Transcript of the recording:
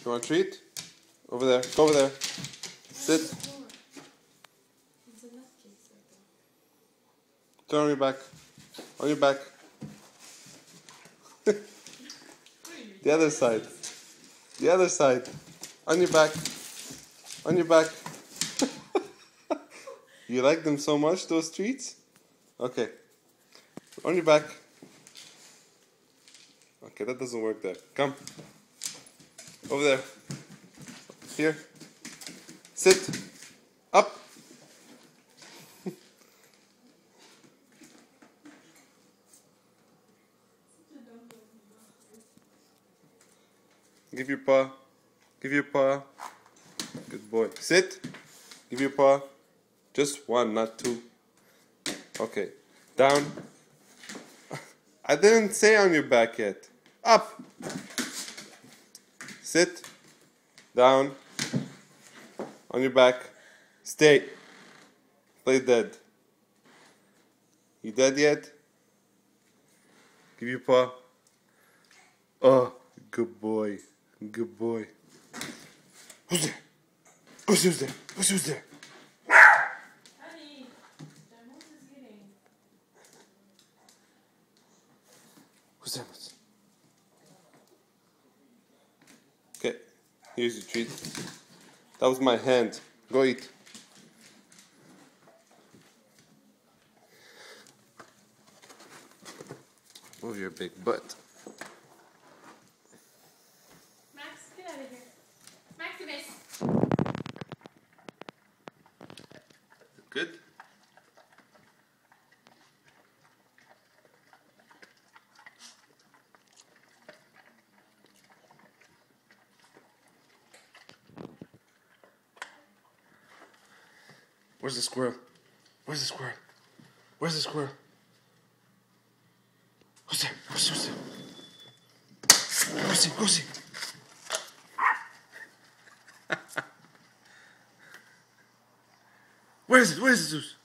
You want a treat? Over there. Go over there. Sit. Turn on your back. On your back. The other side. The other side. On your back. On your back. You like them so much, those treats? Okay. On your back. Okay, that doesn't work there. Come. Over there. Here. Sit. Up. Give your paw. Give your paw. Good boy. Sit. Give your paw. Just one, not two. Okay. Down. I didn't say on your back yet. Up. Sit. Down. On your back. Stay. Play dead. You dead yet? Give your paw. Oh, good boy. Good boy. Who's there? Who's there? Who's there? Honey, der Hund ist eating. Who's there? Okay, here's your treat. That was my hand. Go eat. Move your big butt. Max, get out of here. Maximus. Good? Where's the squirrel? Where's the squirrel? Where's the squirrel? Who's there? Who's there? Go see, go see. Where is it? Where is it, Zeus?